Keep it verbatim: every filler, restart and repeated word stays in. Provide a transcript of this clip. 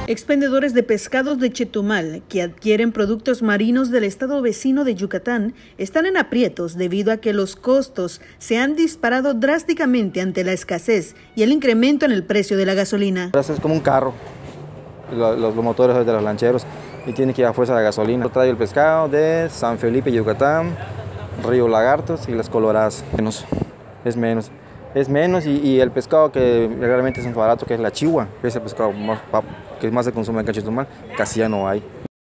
Expendedores de pescados de Chetumal que adquieren productos marinos del estado vecino de Yucatán están en aprietos debido a que los costos se han disparado drásticamente ante la escasez y el incremento en el precio de la gasolina. Es como un carro, los, los motores de los lancheros, y tiene que ir a fuerza de gasolina. Trae el pescado de San Felipe, Yucatán, Río Lagartos y Las Coloradas. Menos, es menos. Es menos y, y el pescado que realmente es un barato, que es la chiva, que es el pescado más, que más se consume en Chetumal, casi ya no hay.